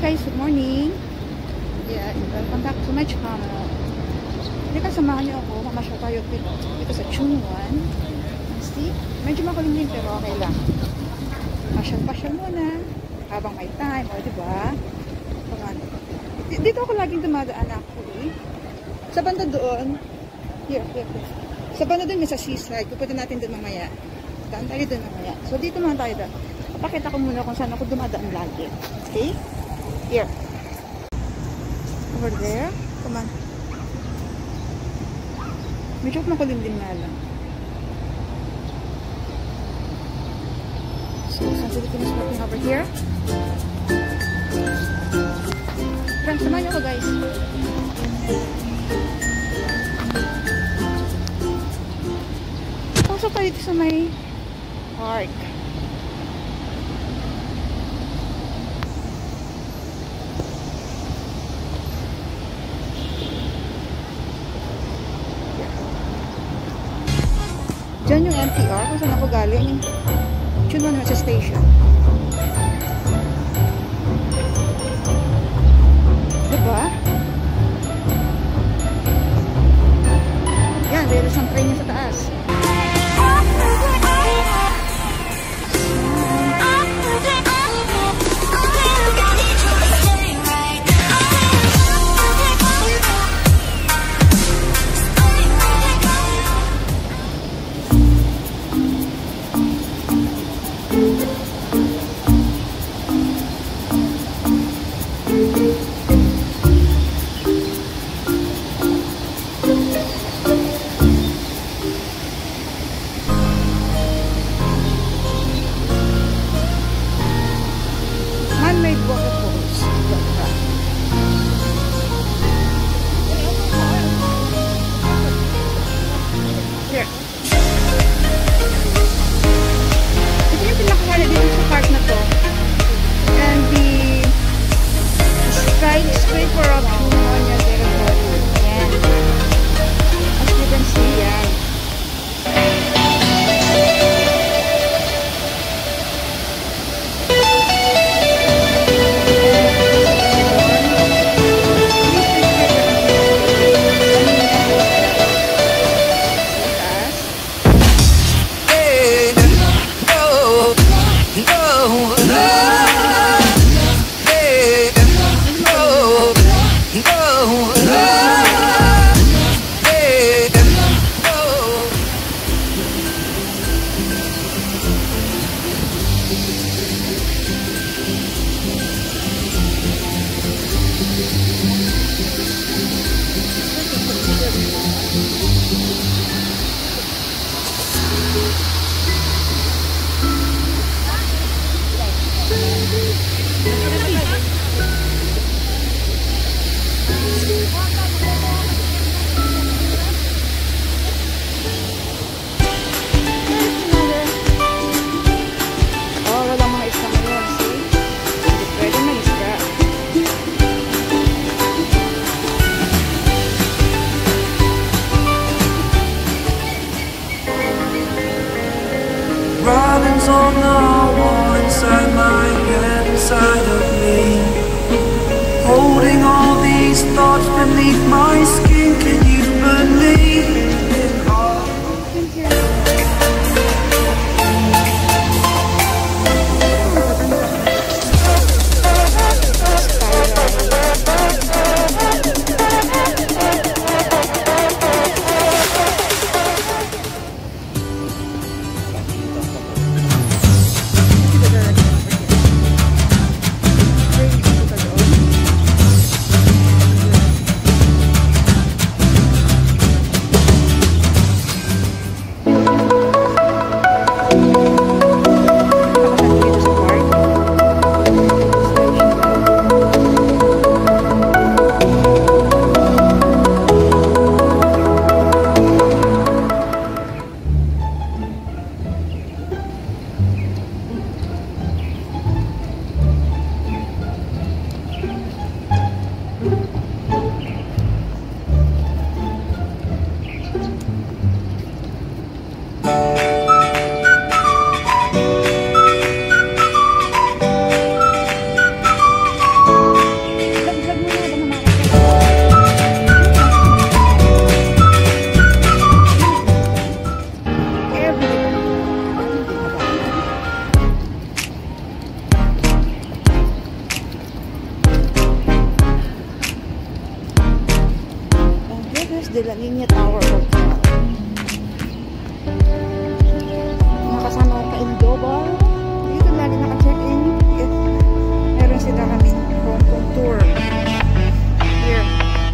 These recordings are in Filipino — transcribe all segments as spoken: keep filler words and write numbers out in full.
guys, good morning. Yeah, welcome back to my channel. Hindi ka samahan niyo ako, mamasyal tayo dito, dito sa Chunwan. See? Medyo makulimlim pero okay lang. Masyal-pasyal muna habang may time, o diba? Dito ako laging dumadaan actually. Sa banda doon, here, here, here. Sa banda doon, may sa seaside. Pupunta natin doon mamaya. Daan tayo doon mamaya. So dito naman tayo doon. Papakita ko muna kung saan ako dumadaan lagi. Okay? Here. Over there. Come on. Medyo makulimlim nga lang. So, some Filipinos working over here. Friends, samahan niyo ko guys. Pasok tayo dito sa may park. Diyan yung M T R kung saan ako galing. Chunwan Metro Station. Diba? Yan, meron isang train niya sa taas. Robins on the wall inside my head, inside of me, holding all these thoughts beneath my skin. Can you believe it all? de la Niña Tower Hotel. Nakasama ko ka Indo Bar. Dito lagi naka-check-in. Meron sila kaming Hong Kong tour. Here.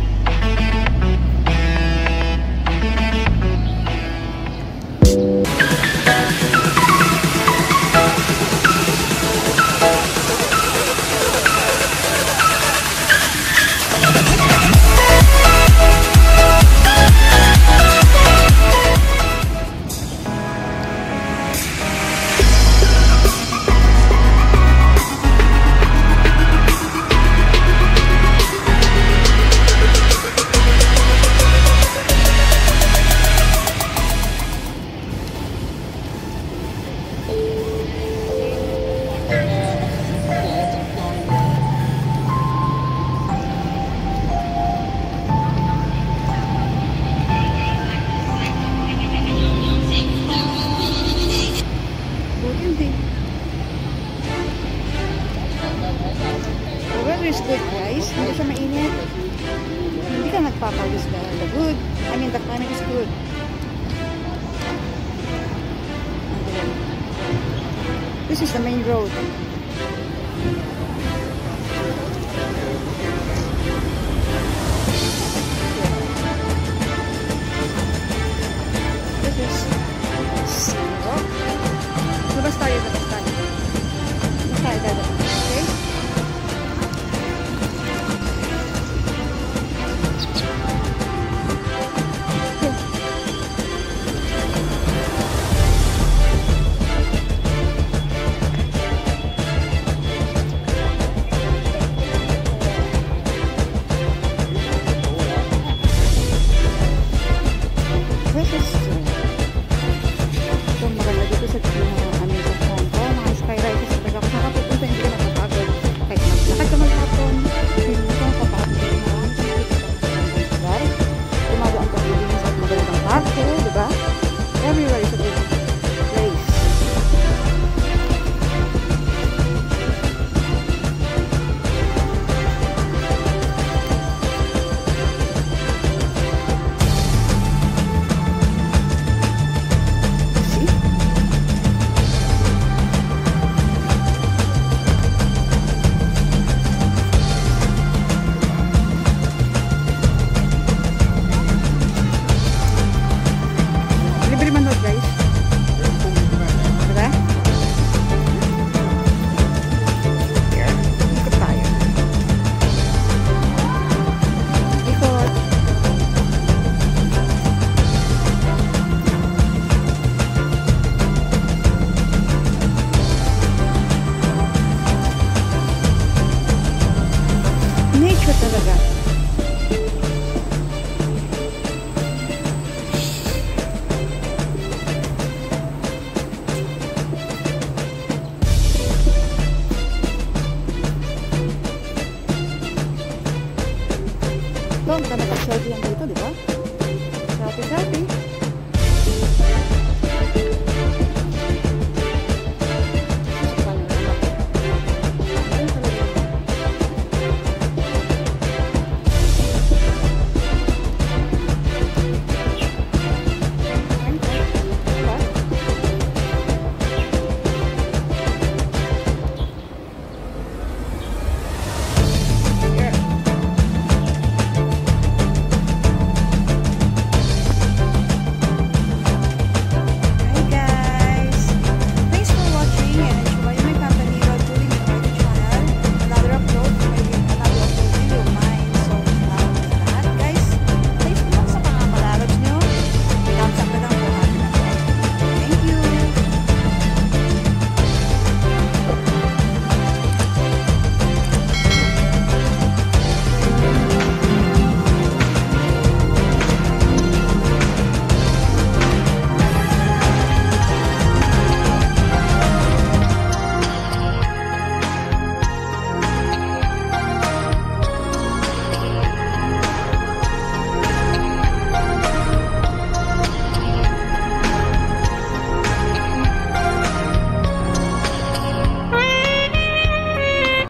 Is good guys, hindi siya mainit, hindi ka nagpapawis na the good, I mean the climate is good. This is the main road. This is zero. Labas tayo, labas tayo. Labas tayo, labas. Okay? Everywhere is a good place. See? Libre man daw guys. Diba? Here. Ikot tayo. Ikot. Nature talaga. Ito, ang ganda ng selfie yan dito, di ba? Selfie, selfie.